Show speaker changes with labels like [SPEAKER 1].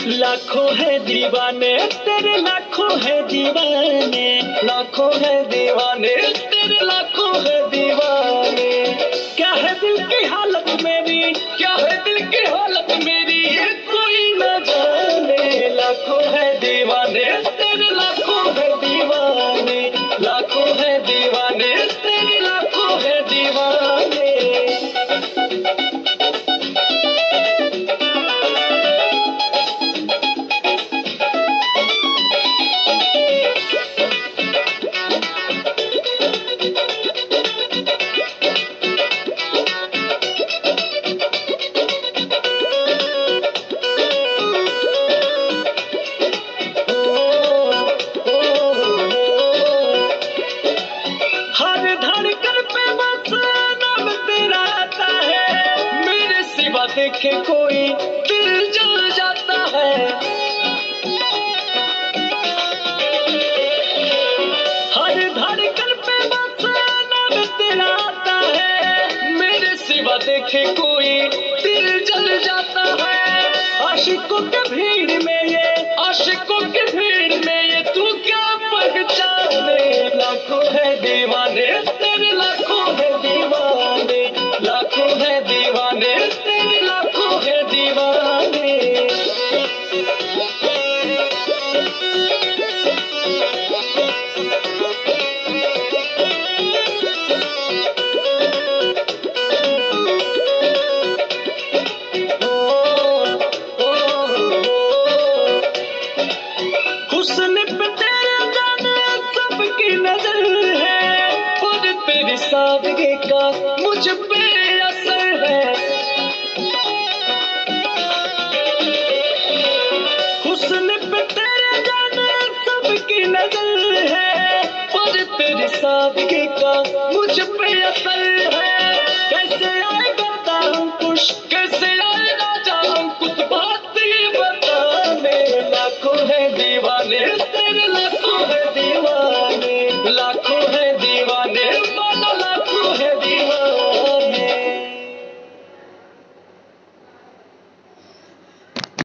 [SPEAKER 1] लाखों है दीवाने तेरे, लाखों है दीवाने, लाखों है दीवाने तेरे, लाखों है दीवाने। क्या है दिल की हालत मेरी, क्या है दिल की हालत मेरी, ये कोई न जाने। लाखों है दीवाने तेरे, लाखों है दीवाने, लाखों है दीवाने तेरे, लाखों है दीवाने। हर धड़कन पे बस नाम तेरा आता है, मेरे सिवा देखे कोई दिल जल जाता है। हर धड़कन पे बस नाम तेरा आता है, मेरे सिवा देखे कोई दिल जल जाता है। आशिकों के भीड़ में ये, आशिकों के भीड़ में ये तू क्या पहचाने। लाखों है दीवाने तेरे, लाखों है दीवाने, लाखों है दीवाने तेरे, लाखों है दीवाने। हुस्न पे तेरे जाने सबकी नजर है, और तेरी सादगी का मुझ पे असर है। हुस्न पे तेरे जाने सबकी नजर है, और तेरी सादगी का मुझ पे असर